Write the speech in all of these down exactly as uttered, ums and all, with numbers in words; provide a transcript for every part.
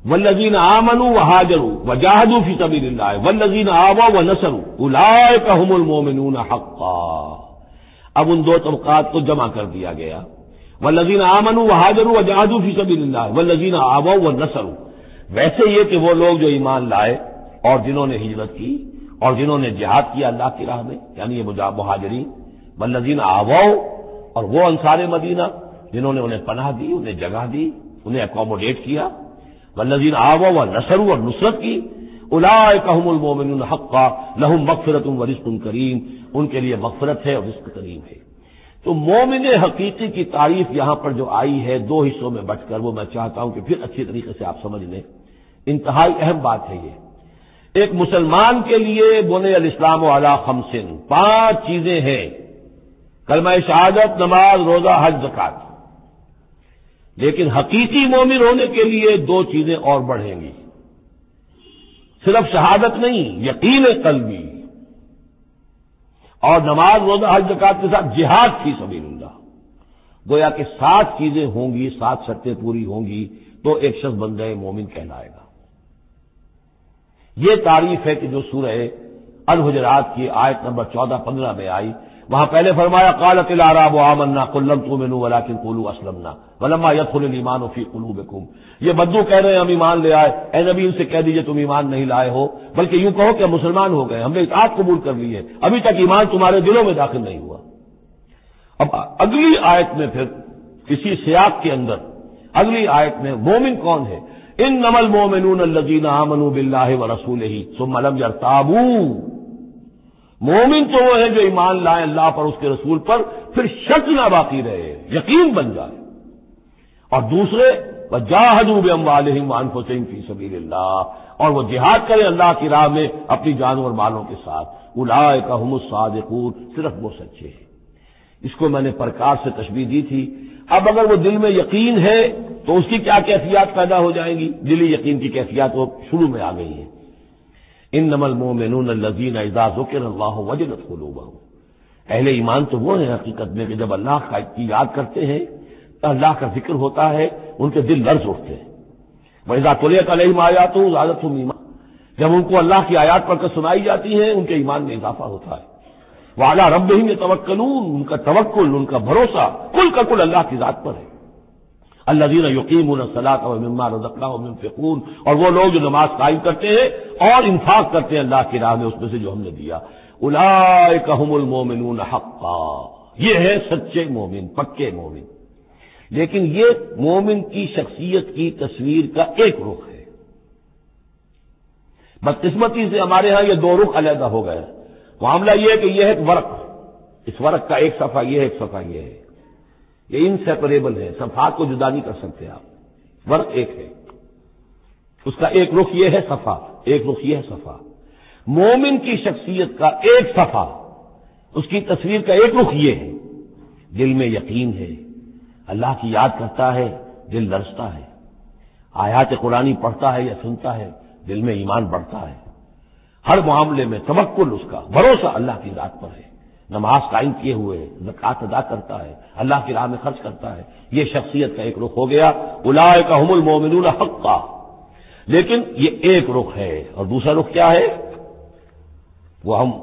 والذین آمنوا وہاجروا وجاہدوا فی سبیل اللہ والذین آووا ونصروا اولئک هم المؤمنون حقا. اب ان دو طبقات کو جمع کر دیا گیا. والذین آمنوا وہاجروا وجاہدوا فی سبیل اللہ والذین آووا ونصروا. ویسے یہ کہ وہ لوگ جو ایمان لائے اور جنہوں نے ہجرت کی اور جنہوں نے جہاد کیا اللہ کی راہ میں، یعنی یہ مہاجرین. والذین آووا، اور وہ انصار مدینہ جنہوں نے انہیں پناہ دی، انہیں جگہ دی، انہیں اکوموڈیٹ کیا. والذین آووا ونصروا، اور نصرت کی. اولئک هم المؤمنون حقا لهم مغفرۃ ورزق کریم. ان کے لیے مغفرت ہے اور رزق کریم ہے. تو مومن حقیقی کی تعریف یہاں پر جو آئی ہے دو حصوں میں بٹ کر، وہ میں چاہتا ہوں کہ پھر اچھی طریقے سے آپ سمجھ لیں. انتہائی اہم بات ہے یہ. ایک مسلمان کے لیے بنی الاسلام علی خمس، پانچ چیزیں ہیں: کلمہ شہادت، نماز، روزہ، حج، زکات. لیکن حقیقی مومن ہونے کے لیے دو چیزیں اور بڑھیں گی. صرف شہادت نہیں، یقین قلبی، اور نماز، روزہ، حج، زکات کے ساتھ جہاد فی سبیل اللہ. گویا کہ سات چیزیں ہوں گی، سات شرطیں پوری ہوں گی تو ایک شخص بندہ مومن کہلائے گا. یہ تعریف ہے کہ جو سورہ الحجرات کی آیت نمبر چودہ پندرہ میں آئی. وہاں پہلے فرمایا قالت الاعراب آمنا قل لم تؤمنوا ولكن قولوا اسلمنا ولما يدخل الايمان في قلوبكم. یہ بدو کہہ رہے ہیں ہم ایمان لے آئے. اے نبی ان سے کہہ دیجئے تم ایمان نہیں لائے ہو، بلکہ یوں کہو کہ مسلمان ہو گئے، ہم نے اطاعت قبول کر لی ہے، ابھی تک ایمان تمہارے دلوں میں داخل نہیں ہوا. اب اگلی آیت میں پھر اسی سیاق کے اندر اگلی آیت میں مومن کون ہے؟ انما المؤمنون الذين آمنوا بالله ورسوله ثم لم يرتابوا. مومن تو وہ ہے جو ایمان لائے اللہ پر، اس کے رسول پر، پھر شک نہ باقی رہے، یقین بن جائے. اور دوسرے وجاہدوا باموالہم وانفسہم فی سبیل اللہ، اور وہ جہاد کریں اللہ کی راہ میں اپنی جانوں اور مالوں کے ساتھ. اولئک هم الصادقون، صرف وہ سچے ہیں. اس کو میں نے پرکار سے تشبیہ دی تھی. اب اگر وہ دل میں یقین ہے تو اس کی کیا کیفیات پیدا ہو جائیں گی؟ دلی یقین کی کیفیات وہ شروع میں آ گئی ہیں. انما المؤمنون الذين اذا ذكر الله وجلت قلوبهم. اہل ایمان تو وہ ہیں حقیقت میں کہ جب اللہ کی یاد کرتے ہیں، اللہ کا ذکر ہوتا ہے، ان کے دل لرز اٹھتے ہیں. واذا تليت عليهم آياته زادتهم ایمان. جب ان کو اللہ کی آیات پڑھ کر سنائی جاتی ہیں ان کے ایمان میں اضافہ ہوتا ہے. وعلى ربهم يتوکلون، ان کا توکل، ان کا بھروسہ کل کا کل اللہ کی ذات پر ہے. الذين يقيمون الصلاة ومما رزقناهم ينفقون، اور وہ لوگ جو نماز قائم کرتے ہیں اور انفاق کرتے ہیں اللہ کی راہ میں اس میں سے جو ہم نے دیا. اولئک هم المؤمنون حقا. یہ ہے سچے مومن، پکے مومن. لیکن یہ مومن کی شخصیت کی تصویر کا ایک رخ ہے. بدقسمتی سے ہمارے ہاں یہ دو رخ علیحدہ ہو گئے. معاملہ یہ ہے کہ یہ ہے ایک ورق، اس ورق کا ایک صفحہ یہ ہے، ایک صفحہ یہ ہے. یہ انسیپریبل ہے، صفحات کو جدا نہیں کر سکتے آپ. ورق ایک ہے، اس کا ایک رخ یہ ہے صفحہ، ایک رخ یہ ہے صفحہ. مومن کی شخصیت کا ایک صفحہ، اس کی تصویر کا ایک رخ یہ ہے: دل میں یقین ہے، اللہ کی یاد کرتا ہے، دل لرزتا ہے، آیات قرآنی پڑھتا ہے یا سنتا ہے، دل میں ایمان بڑھتا ہے. ہر معاملے میں توکل، اس کا بھروسہ اللہ کی ذات پر ہے. نماز قائم کیے ہوئے زکات ادا کرتا ہے، اللہ کی راہ میں خرچ کرتا ہے. یہ شخصیت کا ایک رخ ہو گیا. اولئک هم المؤمنون حقا. لیکن یہ ایک رخ ہے، اور دوسرا رخ کیا ہے؟ وہ ہم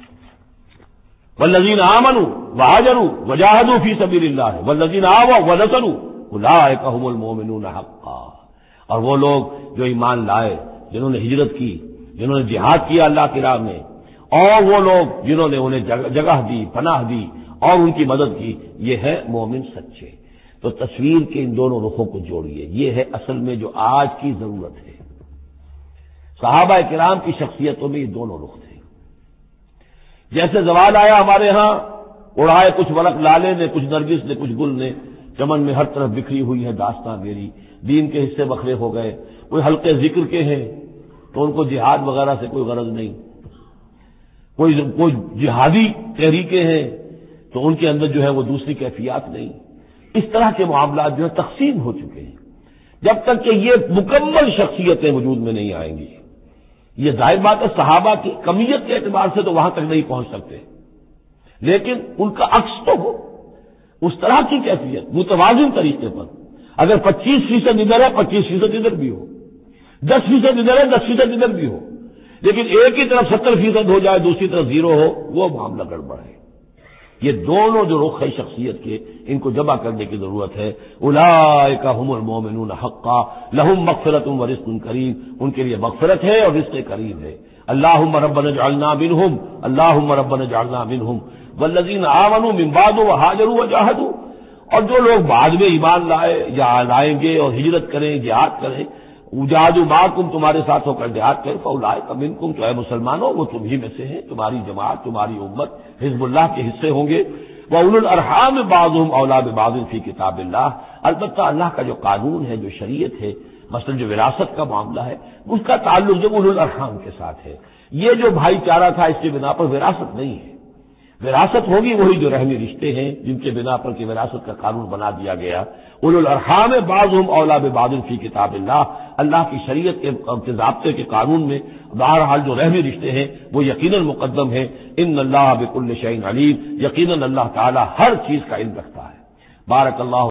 والذین آمنوا وہاجروا وجاہدوا فی سبیل اللہ والذین آووا ونصروا اولئک هم المؤمنون حقا. اور وہ لوگ جو ایمان لائے، جنہوں نے ہجرت کی، جنہوں نے جہاد کیا اللہ کی راہ میں، اور وہ لوگ جنہوں نے انہیں جگہ دی، پناہ دی اور ان کی مدد کی، یہ ہے مومن سچے. تو تصویر کے ان دونوں رخوں کو جوڑیے. یہ ہے اصل میں جو آج کی ضرورت ہے. صحابہ کرام کی شخصیتوں میں یہ دونوں رخ تھے. جیسے زوال آیا ہمارے ہاں، اڑائے کچھ ورق لالے نے، کچھ نرگس نے، کچھ گل نے، چمن میں ہر طرف بکھری ہوئی ہے داستاں میری. دین کے حصے بکھرے ہو گئے. کوئی حلقے ذکر کے ہیں تو ان کو جہاد وغیرہ سے کوئی غرض نہیں. کوئی کوئی جہادی تحریکیں ہیں تو ان کے اندر جو ہے وہ دوسری کیفیات نہیں. اس طرح کے معاملات جو ہے تقسیم ہو چکے ہیں. جب تک کہ یہ مکمل شخصیتیں وجود میں نہیں آئیں گی، یہ ظاہر بات ہے صحابہ کی کمیت کے اعتبار سے تو وہاں تک نہیں پہنچ سکتے، لیکن ان کا عکس تو ہو، اس طرح کی کیفیت متوازن طریقے پر. اگر پچیس فیصد ادھر ہے، پچیس فیصد ادھر بھی ہو. دس فیصد ادھر ہے دس فیصد ادھر بھی ہو، لیکن ایک ہی طرف ستر فیصد ہو جائے دوسری طرف زیرو ہو، وہ معاملہ گڑبڑ ہے۔ یہ دونوں جو رخ ہے شخصیت کے، ان کو جمع کرنے کی ضرورت ہے۔ اولئک هم المؤمنون حقا لهم مغفرۃ ورزق کریم، ان کے لیے مغفرت ہے اور رزق کریم ہے۔ اللهم ربنا اجعلنا منهم، اللهم ربنا اجعلنا منهم والذین آمنوا من بعد وهاجروا وجاهدوا، اور جو لوگ بعد میں ایمان لائے یا لائیں گے اور ہجرت کریں، جہاد کریں، وجاہدوا معکم، تمہارے ساتھ ہو کر جہاد کریں، فاولئک منکم، تو اے مسلمانوں وہ تم ہی میں سے ہیں، تمہاری جماعت، تمہاری امت حزب اللہ کے حصے ہوں گے۔ وَأُولُو الْأَرْحَامِ بَعْضُهُمْ أَوْلَىٰ بِبَعْضٍ فِي کتاب اللہ، البتہ اللہ کا جو قانون ہے، جو شریعت ہے، مثلا جو وراثت کا معاملہ ہے، اس کا تعلق جو اولو الارحام کے ساتھ ہے۔ یہ جو بھائی چارہ تھا اس کے بنا پر وراثت نہیں ہے، وراثت ہوگی وہی جو رحمی رشتے ہیں جن کے بنا پر کہ وراثت کا قانون بنا دیا گیا۔ اولو الارحام بعضهم اولیٰ ببعض فی کتاب اللہ، اللہ کی شریعت کے ضابطے کے قانون میں بہرحال جو رحمی رشتے ہیں وہ یقیناً مقدم ہیں۔ ان اللہ بکل شیء علیم، یقیناً اللہ تعالی ہر چیز کا علم رکھتا ہے۔ بارک اللہ